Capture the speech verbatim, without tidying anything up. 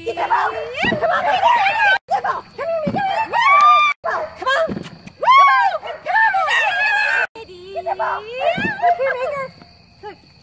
Get that ball! Come on, Megan! Get that ball! Come here, Megan! Ball! Come on! Woo! Come on! Get that ball! Look here, Megan! Look.